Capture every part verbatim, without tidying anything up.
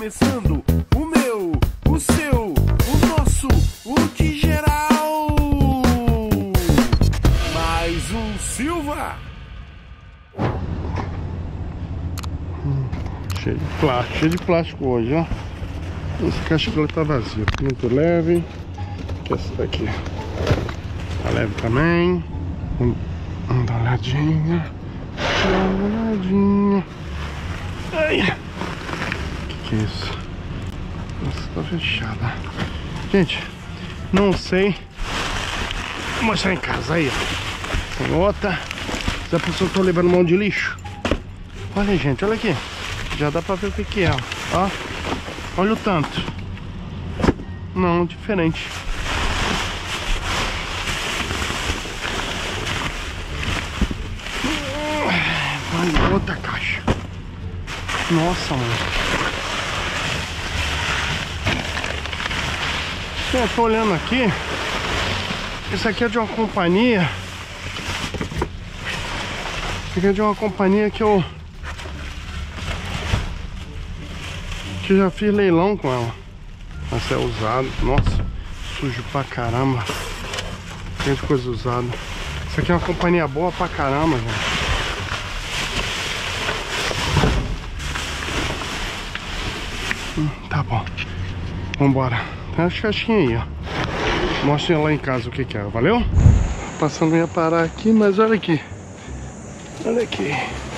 começando o meu, o seu, o nosso, o de geral. Mais um Silva. Hum, cheio de plástico, cheio de plástico hoje, ó. Essa caixola tá vazia, muito leve. Essa daqui tá leve também. Vamos dar uma olhadinha. Dá uma olhadinha. Ai. Que que é isso? Nossa, tá fechada. Gente, não sei. Vou mostrar em casa aí, ó. Tem outra. Se a pessoa tá levando mão de lixo. Olha, gente, olha aqui. Já dá pra ver o que que é, ó. Olha o tanto. Não, diferente. Olha outra caixa. Nossa, mano. Eu tô olhando aqui. Isso aqui é de uma companhia. Isso aqui é de uma companhia que eu que eu já fiz leilão com ela. Essa é usada. Nossa, sujo pra caramba. Tem de coisa usada. Isso aqui é uma companhia boa pra caramba, gente. Hum, tá bom. Vambora. Tem as caixinhas aí, ó. Mostra lá em casa o que que é, valeu? Passando, ia parar aqui, mas olha aqui. Olha aqui.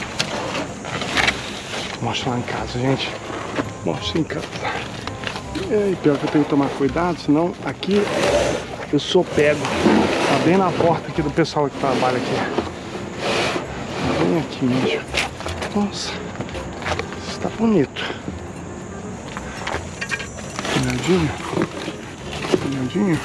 Mostra lá em casa, gente. Mostra em casa. E pior que eu tenho que tomar cuidado, senão aqui eu sou pego. Tá bem na porta aqui do pessoal que trabalha aqui. Tá bem aqui mesmo. Nossa, isso tá bonito. Olhadinho. Olhadinho.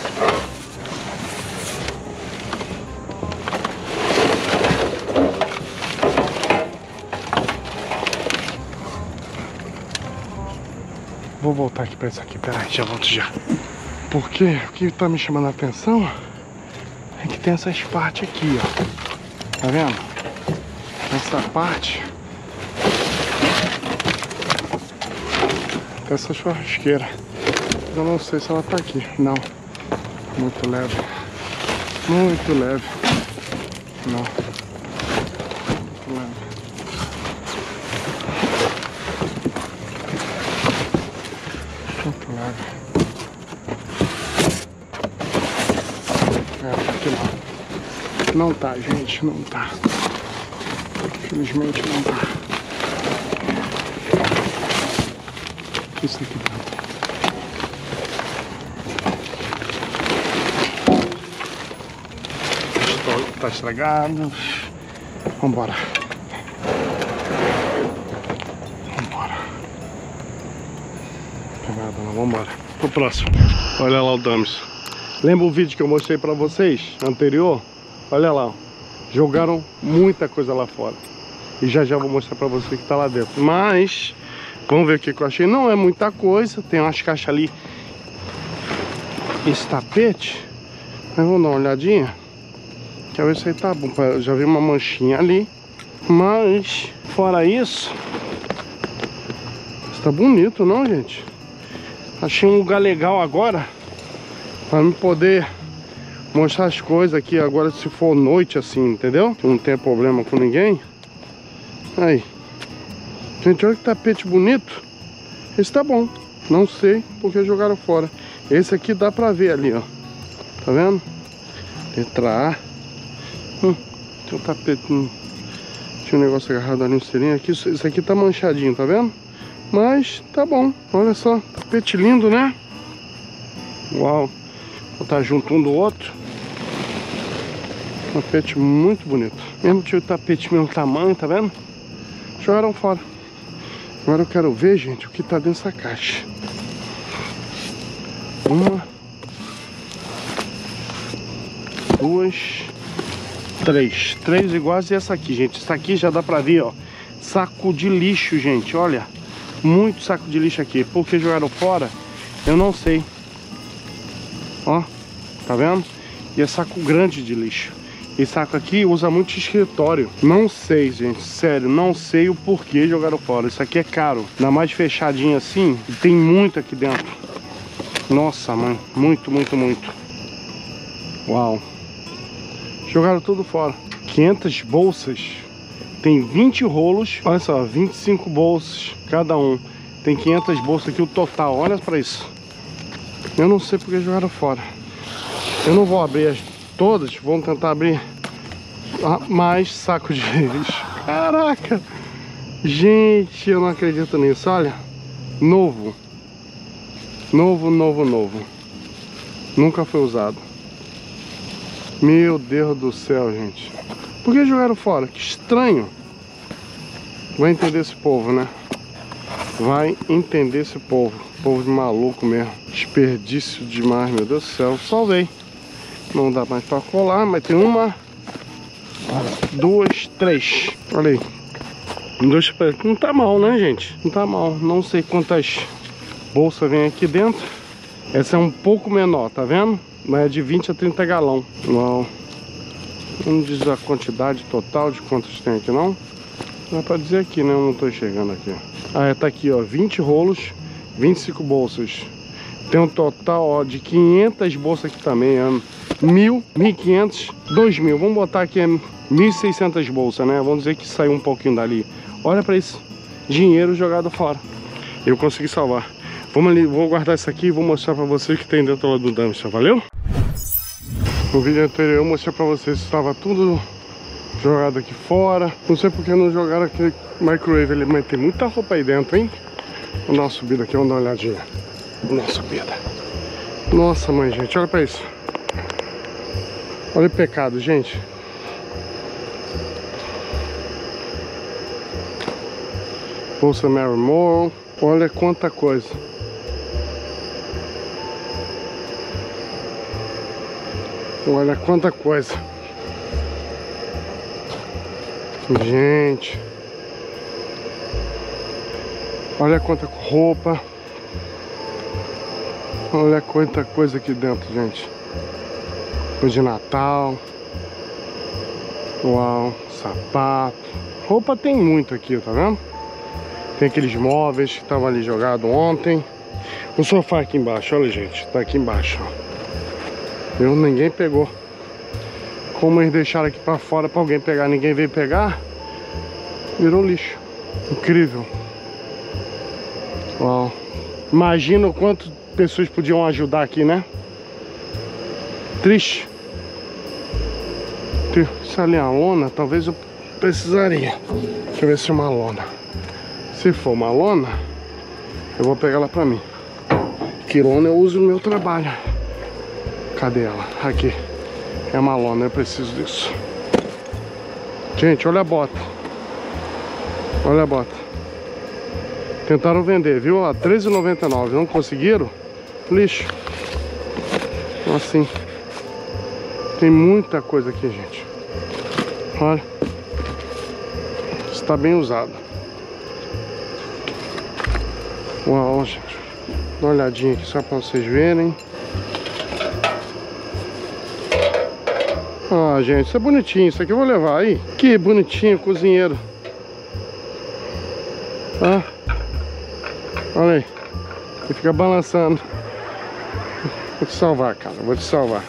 Vou voltar aqui pra isso aqui, peraí, já volto já. Porque o que tá me chamando a atenção é que tem essas partes aqui, ó. Tá vendo? Essa parte. Tem essa churrasqueira. Eu não sei se ela tá aqui. Não. Muito leve. Muito leve. Não. Muito leve. Muito leve. É, aqui não. Não tá, gente. Não tá. Infelizmente não tá. Isso aqui tá. Tá estragado. Vambora. Vambora. Pegada, não, vambora. Pro próximo. Olha lá o Dames. Lembra o vídeo que eu mostrei pra vocês anterior? Olha lá, ó. Jogaram muita coisa lá fora. E já já vou mostrar pra vocês que tá lá dentro. Mas vamos ver o que eu achei. Não é muita coisa. Tem umas caixas ali. Esse tapete. Mas vamos dar uma olhadinha. Quer ver se aí tá bom. Eu já vi uma manchinha ali. Mas fora isso, está bonito, não, gente? Achei um lugar legal agora para me poder mostrar as coisas aqui agora, se for noite assim, entendeu? Não tem problema com ninguém. Aí, gente, olha que tapete bonito. Esse tá bom. Não sei porque jogaram fora. Esse aqui dá pra ver ali, ó. Tá vendo? Letra A. Hum, tem um tapete. Hum, tinha um negócio agarrado ali no selinho aqui. Isso aqui tá manchadinho, tá vendo? Mas tá bom. Olha só. Tapete lindo, né? Uau. Vou botar junto um do outro. Tapete muito bonito. Mesmo tinha o tapete mesmo tamanho, tá vendo? Jogaram fora. Agora eu quero ver, gente, o que tá dentro dessa caixa. Uma, duas, três. Três iguais e essa aqui, gente. Essa aqui já dá pra ver, ó. Saco de lixo, gente. Olha. Muito saco de lixo aqui. Por que jogaram fora? Eu não sei. Ó. Tá vendo? E é saco grande de lixo. Esse saco aqui usa muito de escritório. Não sei, gente, sério, não sei o porquê jogaram fora. Isso aqui é caro, ainda mais fechadinho assim. E tem muito aqui dentro. Nossa, mãe, muito, muito, muito. Uau. Jogaram tudo fora. quinhentas bolsas. Tem vinte rolos. Olha só, vinte e cinco bolsas cada um. Tem quinhentas bolsas aqui o total. Olha pra isso. Eu não sei porque jogaram fora. Eu não vou abrir as todas. Vamos tentar abrir mais sacos de lixo. Caraca. Gente, eu não acredito nisso. Olha. Novo. Novo, novo, novo. Nunca foi usado. Meu Deus do céu, gente. Por que jogaram fora? Que estranho. Vai entender esse povo, né? Vai entender esse povo. Povo de maluco mesmo. Desperdício demais, meu Deus do céu. Salvei. Não dá mais pra colar, mas tem uma, duas, três. Olha aí. Dois, não tá mal, né, gente? Não tá mal. Não sei quantas bolsas vem aqui dentro. Essa é um pouco menor, tá vendo? Mas é de vinte a trinta galão. Uau. Não diz a quantidade total de quantos tem aqui, não. Não é pra dizer aqui, né? Eu não tô enxergando aqui. Ah, é, tá aqui, ó. vinte rolos, vinte e cinco bolsas. Tem um total, ó, de quinhentas bolsas aqui também, ó. Mil, mil e quinhentos, dois mil. Vamos botar aqui é mil e seiscentas bolsas, né? Vamos dizer que saiu um pouquinho dali. Olha pra isso. Dinheiro jogado fora. Eu consegui salvar. Vamos ali, vou guardar isso aqui e vou mostrar pra vocês o que tem dentro lá do dumpster, valeu? No vídeo anterior eu mostrei pra vocês que estava tudo jogado aqui fora. Não sei porque não jogaram aquele microwave ali, mas tem muita roupa aí dentro, hein? Vamos dar uma subida aqui, vamos dar uma olhadinha. Vamos dar uma subida. Nossa, mãe, gente, olha pra isso. Olha o pecado, gente. Bolsa Mary Moore. Olha quanta coisa. Olha quanta coisa. Gente. Olha quanta roupa. Olha quanta coisa aqui dentro, gente. Coisa de Natal. Uau, sapato. Roupa tem muito aqui, tá vendo? Tem aqueles móveis que estavam ali jogados ontem. O sofá aqui embaixo, olha, gente. Tá aqui embaixo, ó. Eu, ninguém pegou. Como eles deixaram aqui pra fora pra alguém pegar, ninguém veio pegar, virou lixo. Incrível. Uau. Imagina o quanto pessoas podiam ajudar aqui, né? Triste. Se ali é uma lona, talvez eu precisaria. Deixa eu ver se é uma lona. Se for uma lona, eu vou pegar ela pra mim. Que lona eu uso no meu trabalho. Cadê ela? Aqui. É uma lona, eu preciso disso. Gente, olha a bota. Olha a bota. Tentaram vender, viu? A treze reais e noventa e nove centavos. Não conseguiram? Lixo. Assim. Tem muita coisa aqui, gente. Olha. Está bem usado. Uau, gente. Dá uma olhadinha aqui só para vocês verem. Ah, gente, isso é bonitinho. Isso aqui eu vou levar aí. Que bonitinho, cozinheiro. Ah. Olha aí. Ele fica balançando. Vou te salvar, cara. Vou te salvar.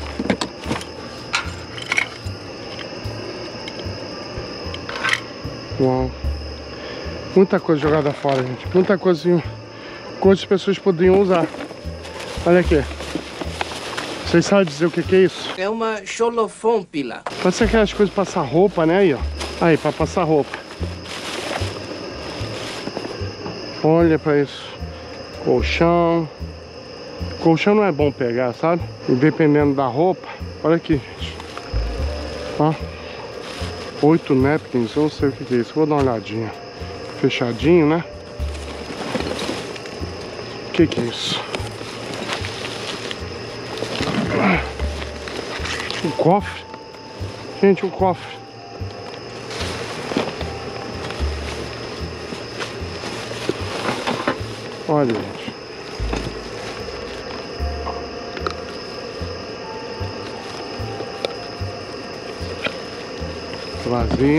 Uau. Muita coisa jogada fora, gente. Muita coisa. Coisas que as pessoas poderiam usar. Olha aqui. Vocês sabem dizer o que, que é isso? É uma xolofômpila. Pode ser aquelas coisas pra passar roupa, né? Aí, ó. Aí, pra passar roupa. Olha pra isso. Colchão. Colchão não é bom pegar, sabe? E dependendo da roupa. Olha aqui, gente. Ó. Oito napkins. Eu não sei o que, que é isso. Vou dar uma olhadinha. Fechadinho, né? O que, que é isso? Um cofre. Gente, um cofre. Olha, gente. vazio.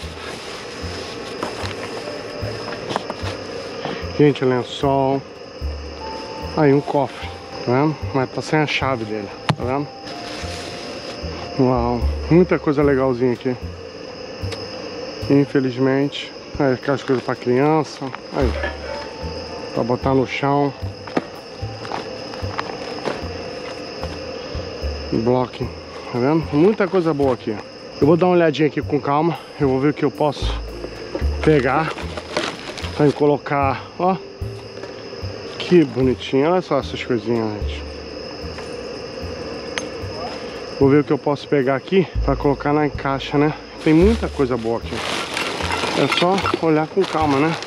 Gente, lençol. Aí um cofre, tá vendo? Mas tá sem a chave dele, tá vendo? Uau, muita coisa legalzinha aqui. Infelizmente. Aí, aquelas coisas pra criança. Aí, pra botar no chão. Bloco, tá vendo? Muita coisa boa aqui. Eu vou dar uma olhadinha aqui com calma. Eu vou ver o que eu posso pegar pra colocar, ó. Que bonitinho, olha só essas coisinhas, gente. Vou ver o que eu posso pegar aqui pra colocar na caixa, né? Tem muita coisa boa aqui. É só olhar com calma, né?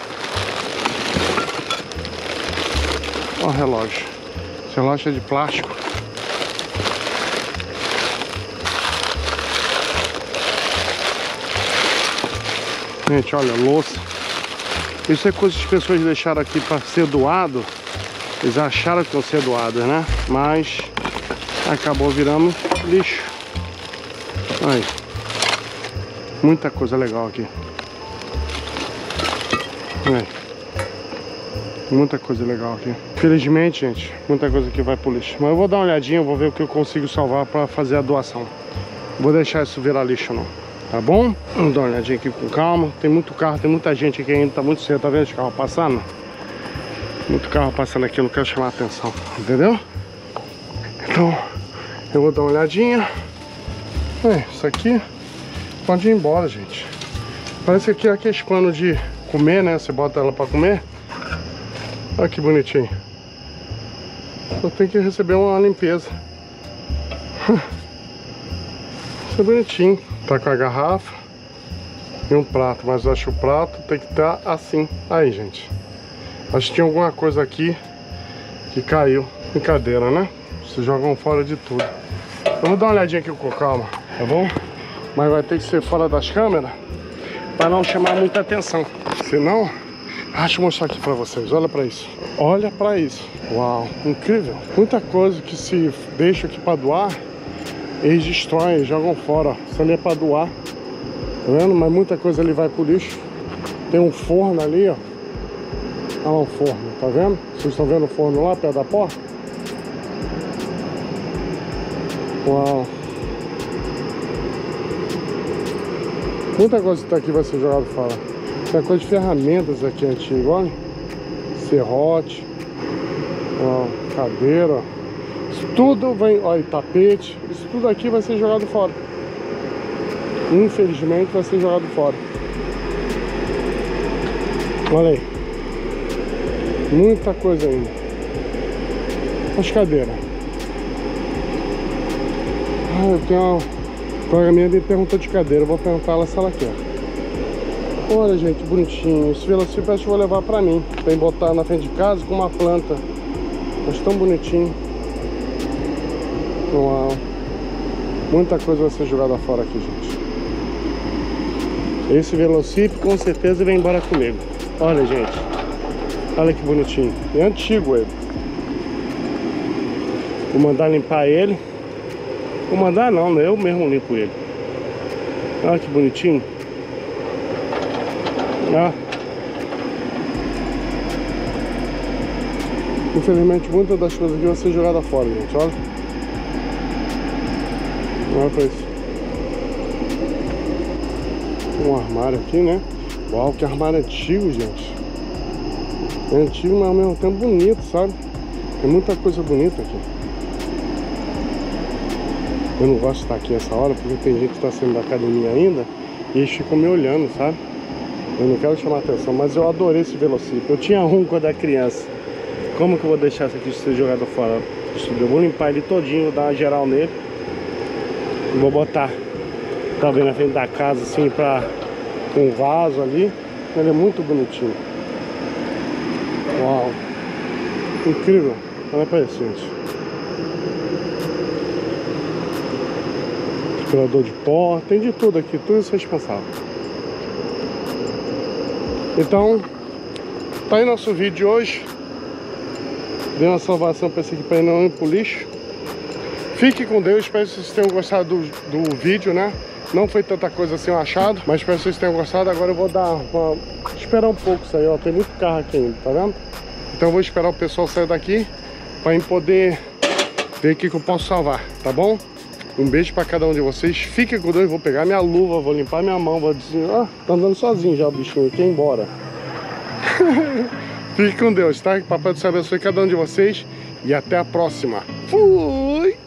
Ó o relógio. Esse relógio é de plástico. Gente, olha, louça. Isso é coisa que as pessoas deixaram aqui para ser doado. Eles acharam que iam ser doadas, né? Mas acabou virando lixo. Aí. Muita coisa legal aqui. Aí. Muita coisa legal aqui. Infelizmente, gente, muita coisa que vai pro lixo. Mas eu vou dar uma olhadinha, eu vou ver o que eu consigo salvar para fazer a doação. Não vou deixar isso virar lixo, não. Tá bom? Vamos dar uma olhadinha aqui com calma. Tem muito carro, tem muita gente aqui ainda, tá muito cedo. Tá vendo os carros passando? Muito carro passando aqui, eu não quero chamar a atenção. Entendeu? Então, eu vou dar uma olhadinha. É, isso aqui pode ir embora, gente. Parece que aqui é aquele pano de comer, né? Você bota ela pra comer. Olha que bonitinho. Eu tenho que receber uma limpeza. Isso é bonitinho. Tá com a garrafa e um prato, mas eu acho que o prato tem que estar assim. Aí, gente, acho que tinha alguma coisa aqui que caiu. Brincadeira, né? Vocês jogam fora de tudo. Eu vou dar uma olhadinha aqui com calma, tá bom? Mas vai ter que ser fora das câmeras para não chamar muita atenção. Senão, deixa eu mostrar aqui pra vocês. Olha pra isso. Olha pra isso. Uau, incrível. Muita coisa que se deixa aqui pra doar, eles destroem, jogam fora. Isso ali é pra doar. Tá vendo? Mas muita coisa ali vai pro lixo. Tem um forno ali, ó. Olha lá o forno, tá vendo? Vocês estão vendo o forno lá, perto da porta? Uau. Muita coisa que tá aqui vai ser jogada fora. Tem coisa de ferramentas aqui antigas, olha. Serrote. Ó, cadeira. Isso tudo vem, olha, tapete. Isso tudo aqui vai ser jogado fora. Infelizmente vai ser jogado fora. Olha aí. Muita coisa ainda. As cadeiras. Ah, eu tenho uma... A colega minha me perguntou de cadeira. Eu vou perguntar ela se ela quer. Olha, gente, bonitinho. Esse velocípede acho que vou levar pra mim. Tem que botar na frente de casa com uma planta. Mas tão bonitinho. Uau. Muita coisa vai ser jogada fora aqui, gente. Esse velocípede com certeza vem embora comigo. Olha, gente. Olha que bonitinho. É antigo ele. Vou mandar limpar ele. Vou mandar não, né? Eu mesmo limpo ele. Olha que bonitinho. Ah. Infelizmente muitas das coisas aqui vão ser jogadas fora, gente. Olha. Olha pra isso. Um armário aqui, né? Uau, que armário antigo, gente. É antigo, mas ao mesmo tempo bonito, sabe? Tem muita coisa bonita aqui. Eu não gosto de estar aqui nessa hora, porque tem gente que está saindo da academia ainda e eles ficam me olhando, sabe? Eu não quero chamar atenção, mas eu adorei esse velocípede. Eu tinha um quando era criança. Como que eu vou deixar isso aqui ser jogado fora? Eu vou limpar ele todinho, vou dar uma geral nele. E vou botar, talvez na frente da casa, assim, pra... com um vaso ali. Ele é muito bonitinho. Uau. Incrível. Olha pra isso, gente. Aspirador de pó. Tem de tudo aqui. Tudo isso é responsável. Então, tá aí nosso vídeo de hoje. Dei uma salvação pra esse aqui, pra não ir pro lixo. Fique com Deus, espero que vocês tenham gostado do, do vídeo, né? Não foi tanta coisa assim o achado, mas espero que vocês tenham gostado. Agora eu vou dar uma... esperar um pouco isso aí, ó. Tem muito carro aqui ainda, tá vendo? Então eu vou esperar o pessoal sair daqui pra eu poder ver o que, que eu posso salvar, tá bom? Um beijo pra cada um de vocês. Fiquem com Deus. Vou pegar minha luva, vou limpar minha mão, vou dizer... Ah, tá andando sozinho já o bichinho, quer ir embora. Fique com Deus, tá? Que Papai do Céu abençoe cada um de vocês. E até a próxima. Fui!